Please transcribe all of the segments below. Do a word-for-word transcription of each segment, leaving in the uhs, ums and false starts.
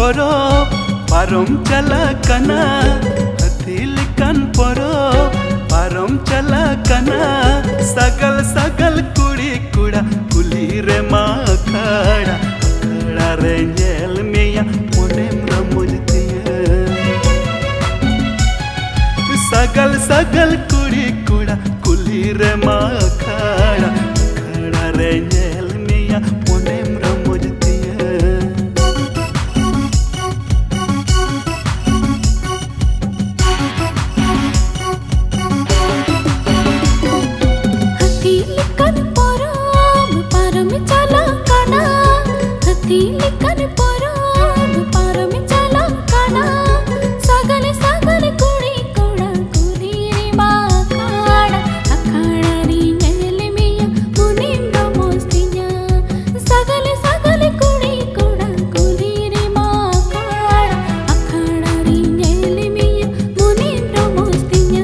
परो पारम चला कना हथी लिकन परो पारम चला कना सगल सगल कुड़ी कुड़ा कुली रे माँ अखाड़ा अखाड़ा रे नेल मिया मोने रमुजतिया सगल सगल कुड़ी कुड़ा कुली रे माँ अखाड़ा अखाड़ा रे नेल मिया मोने रमुजतिया लिकन परब पारम चला कना सगल सगल कुड़ी कुड़ा कुली रे माँ अखाड़ा अखाड़ा री नेल मिया मुनि रमुजतिया सगल सगल कुड़ी कुड़ा कुली रे माँ अखाड़ा अखाड़ा री नेल मिया मुनि रमुजतिया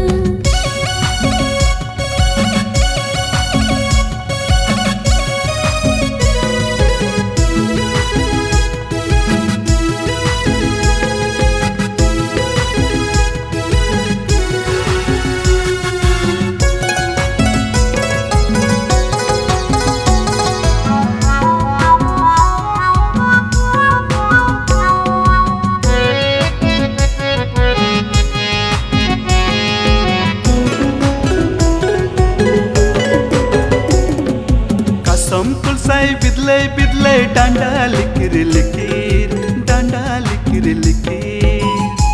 संकुल साई बिदले बिदले डांडा लिकिर लिकिर डांडा लिकिर लिकिर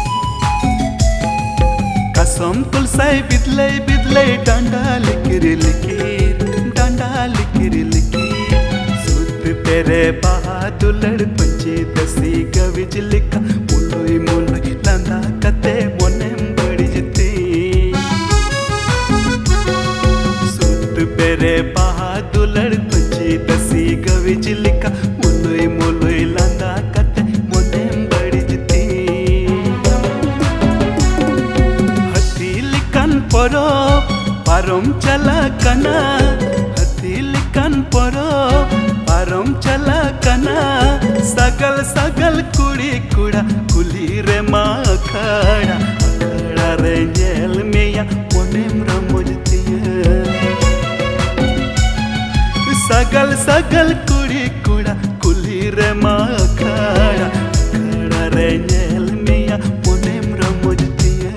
कसम कुल साई बिदले बिदले डांडा लिकिर लिकिर डांडा लिकिर लिकिर सूत तेरे बहादुर पंचे दसी गविज लिखा मुलोई मुलोई लंदा कते मोने बड़ी जती सूत तेरे बहादुर दसी गविज लिखा मुलोई मुलोई लंदा कते मोने बड़ी जती हथी लिकन परो पारम चला कना हथी लिकन परो पारम चला कना सगल सगल कुड़ी कुड़ा कुली रे माँ अखाड़ा अखाड़ा रे नेल मिया मोने रमुजतिया सगल सगल कुड़ी कुड़ा कुली रे माँ अखाड़ा अखाड़ा रे नेल मिया मोने रमुजतिया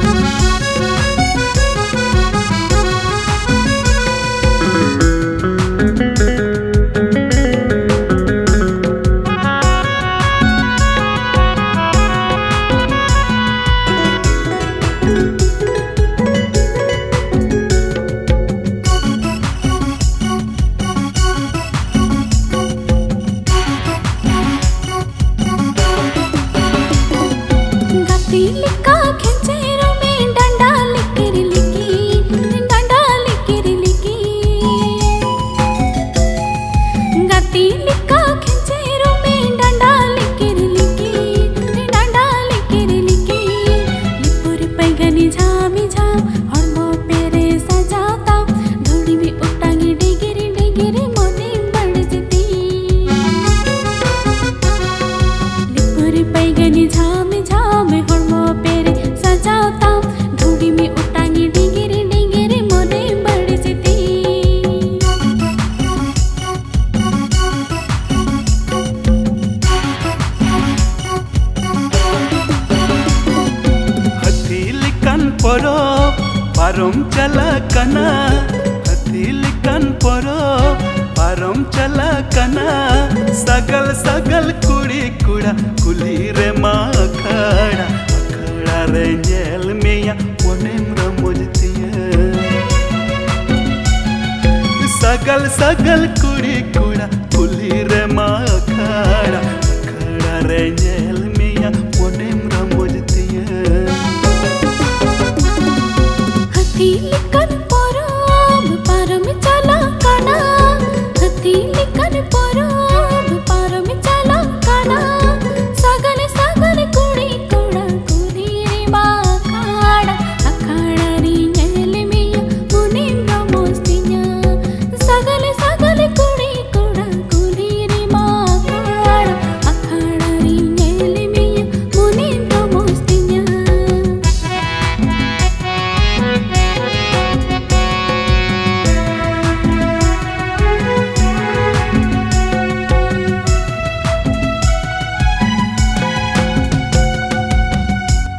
लिका खेचेरो में डंडा लिकिर लिकी डंडा लिकिर लिकी गति लिका खेचेरो में डंडा लिकिर लिकी डंडा लिकिर लिकी लिपुर पैगनी झामी झाम हरमो पेरे सजाता धोड़ी में उटांगी डिगिरी डिगिरी मोने बड़जती लिपुर पैगनी झामी झाम पेरे सजाता धूड़ी में उटांगी डिगिरी डिगिरी मोने बड़जती हथी लिकन परो पारम चला कना हथी लिकन परो पारम चला कना सगल सगल कुड़ी कुड़ा कुली रे माँ अखाड़ा अखाड़ा रे नेल मिया मोने रमुजतिया सगल सगल कुड़ी कुड़ा